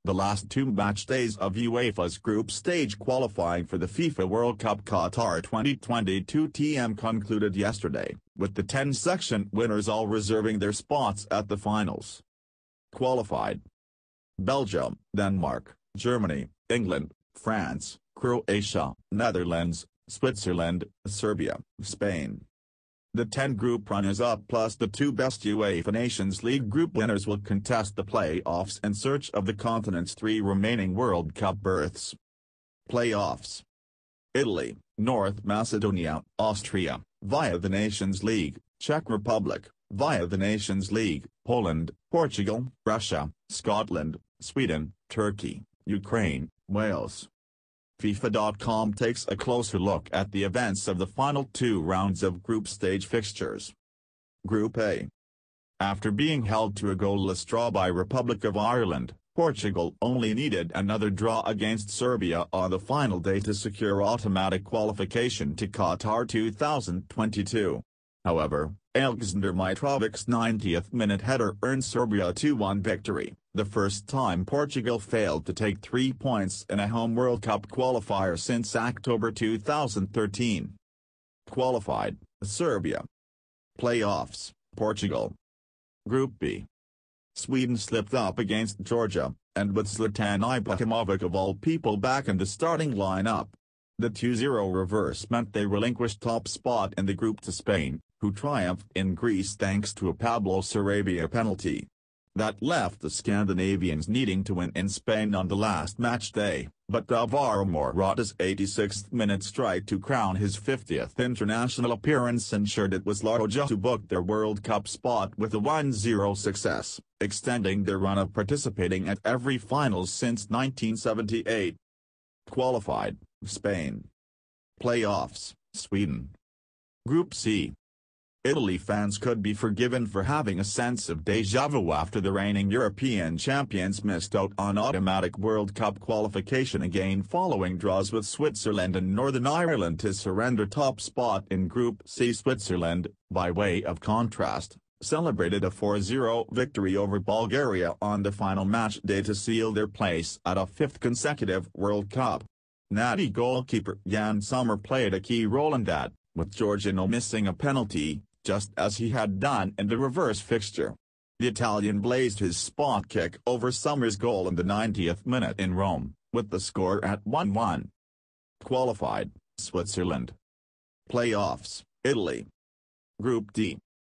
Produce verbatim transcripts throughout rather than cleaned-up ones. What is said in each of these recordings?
The last two match days of UEFA's group stage qualifying for the FIFA World Cup Qatar twenty twenty-two T M concluded yesterday, with the ten section winners all reserving their spots at the finals. Qualified: Belgium, Denmark, Germany, England, France, Croatia, Netherlands, Switzerland, Serbia, Spain. The ten group runners-up plus the two best UEFA Nations League group winners will contest the playoffs in search of the continent's three remaining World Cup berths. Playoffs: Italy, North Macedonia, Austria, via the Nations League, Czech Republic, via the Nations League, Poland, Portugal, Russia, Scotland, Sweden, Turkey, Ukraine, Wales. FIFA dot com takes a closer look at the events of the final two rounds of group stage fixtures. Group A. After being held to a goalless draw by Republic of Ireland, Portugal only needed another draw against Serbia on the final day to secure automatic qualification to Qatar two thousand twenty-two. However, Aleksandar Mitrovic's ninetieth minute header earned Serbia a two one victory, the first time Portugal failed to take three points in a home World Cup qualifier since October two thousand thirteen. Qualified: Serbia. Playoffs: Portugal. Group B. Sweden slipped up against Georgia, and with Zlatan Ibrahimovic of all people back in the starting lineup. The two zero reverse meant they relinquished top spot in the group to Spain, who triumphed in Greece thanks to a Pablo Sarabia penalty. That left the Scandinavians needing to win in Spain on the last match day, but Alvaro Morata's eighty-sixth minute strike to crown his fiftieth international appearance ensured it was La Roja who booked their World Cup spot with a one zero success, extending their run of participating at every finals since nineteen seventy-eight. Qualified: Spain. Playoffs: Sweden. Group C. Italy fans could be forgiven for having a sense of déjà vu after the reigning European champions missed out on automatic World Cup qualification again following draws with Switzerland and Northern Ireland to surrender top spot in Group C. Switzerland, by way of contrast, celebrated a four zero victory over Bulgaria on the final match day to seal their place at a fifth consecutive World Cup. Natty goalkeeper Jan Sommer played a key role in that, with Giorgino missing a penalty, just as he had done in the reverse fixture. The Italian blazed his spot kick over Sommer's goal in the ninetieth minute in Rome, with the score at one one. Qualified: Switzerland. Playoffs: Italy. Group D.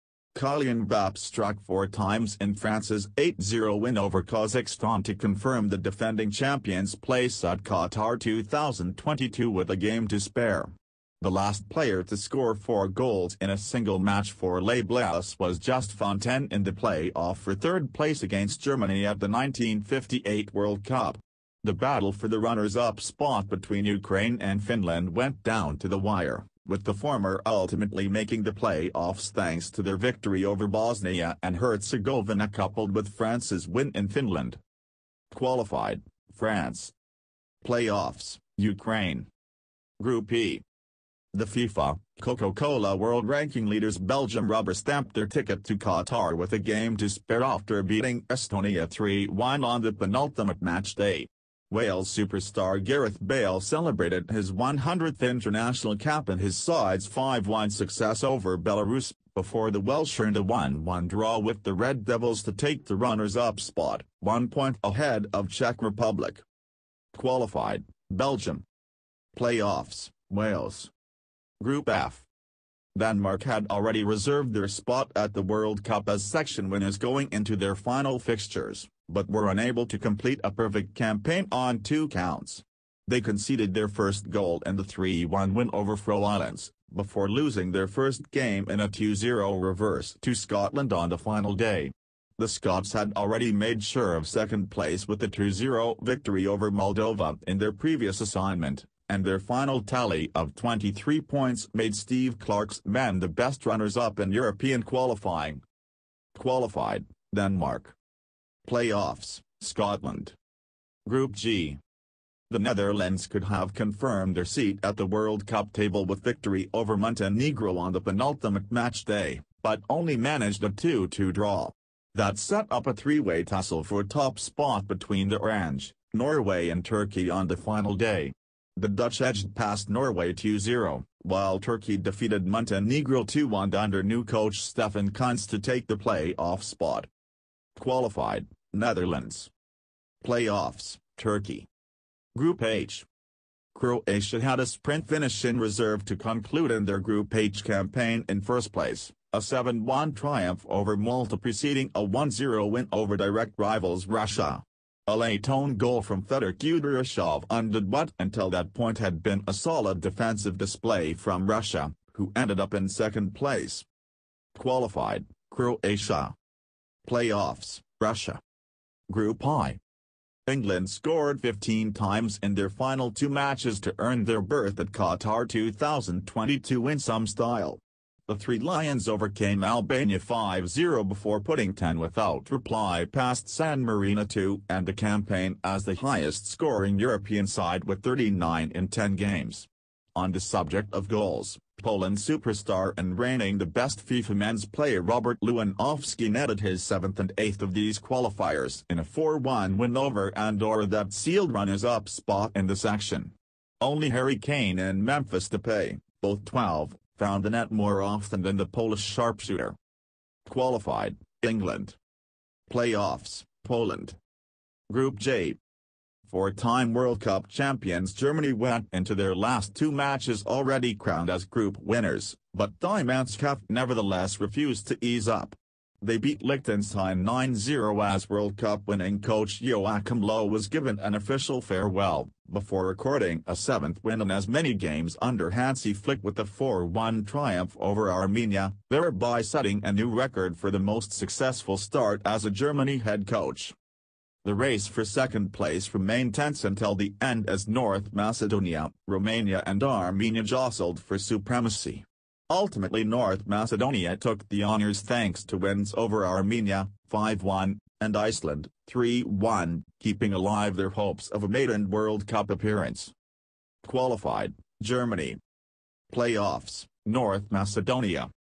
Kylian Mbappé struck four times in France's eight zero win over Kazakhstan to confirm the defending champions' place at Qatar two thousand twenty-two with a game to spare. The last player to score four goals in a single match for Les Bleus was just Fontaine in the play-off for third place against Germany at the nineteen fifty-eight World Cup. The battle for the runners-up spot between Ukraine and Finland went down to the wire, with the former ultimately making the playoffs thanks to their victory over Bosnia and Herzegovina coupled with France's win in Finland. Qualified: France. Playoffs: Ukraine. Group E. The FIFA, Coca-Cola World Ranking leaders Belgium rubber-stamped their ticket to Qatar with a game to spare after beating Estonia three one on the penultimate match day. Wales superstar Gareth Bale celebrated his one hundredth international cap and his side's five one success over Belarus, before the Welsh earned a one one draw with the Red Devils to take the runners-up spot, one point ahead of Czech Republic. Qualified: Belgium. Playoffs: Wales. Group F. Denmark had already reserved their spot at the World Cup as section winners going into their final fixtures, but were unable to complete a perfect campaign on two counts. They conceded their first goal in the three one win over Faroe Islands, before losing their first game in a two zero reverse to Scotland on the final day. The Scots had already made sure of second place with a two zero victory over Moldova in their previous assignment, and their final tally of twenty-three points made Steve Clarke's men the best runners-up in European qualifying. Qualified: Denmark. Playoffs: Scotland. Group G. The Netherlands could have confirmed their seat at the World Cup table with victory over Montenegro on the penultimate match day, but only managed a two two draw. That set up a three-way tussle for top spot between the Orange, Norway and Turkey on the final day. The Dutch edged past Norway two zero, while Turkey defeated Montenegro two one under new coach Stefan Kuntz to take the play-off spot. Qualified, Netherlands. Playoffs, Turkey. Group H. Croatia had a sprint finish in reserve to conclude in their Group H campaign in first place, a seven one triumph over Malta preceding a one zero win over direct rivals Russia. A late-own goal from Fedor Kudryashov undid what until that point had been a solid defensive display from Russia, who ended up in second place. Qualified, Croatia. Playoffs, Russia. Group I. England scored fifteen times in their final two matches to earn their berth at Qatar two thousand twenty-two in some style. The Three Lions overcame Albania five zero before putting ten without reply past San Marino to end the campaign as the highest-scoring European side with thirty-nine in ten games. On the subject of goals, Poland superstar and reigning the best FIFA men's player Robert Lewandowski netted his seventh and eighth of these qualifiers in a four one win over Andorra that sealed runners-up spot in the section. Only Harry Kane and Memphis Depay, both twelve, found the net more often than the Polish sharpshooter. Qualified, England. Playoffs, Poland. Group J. Four-time World Cup champions Germany went into their last two matches already crowned as group winners, but Die Mannschaft nevertheless refused to ease up. They beat Liechtenstein nine zero as World Cup winning coach Joachim Löw was given an official farewell, before recording a seventh win in as many games under Hansi Flick with a four one triumph over Armenia, thereby setting a new record for the most successful start as a Germany head coach. The race for second place remained tense until the end as North Macedonia, Romania and Armenia jostled for supremacy. Ultimately North Macedonia took the honors thanks to wins over Armenia, five one, and Iceland, three one, keeping alive their hopes of a maiden World Cup appearance. Qualified, Germany. Playoffs, North Macedonia.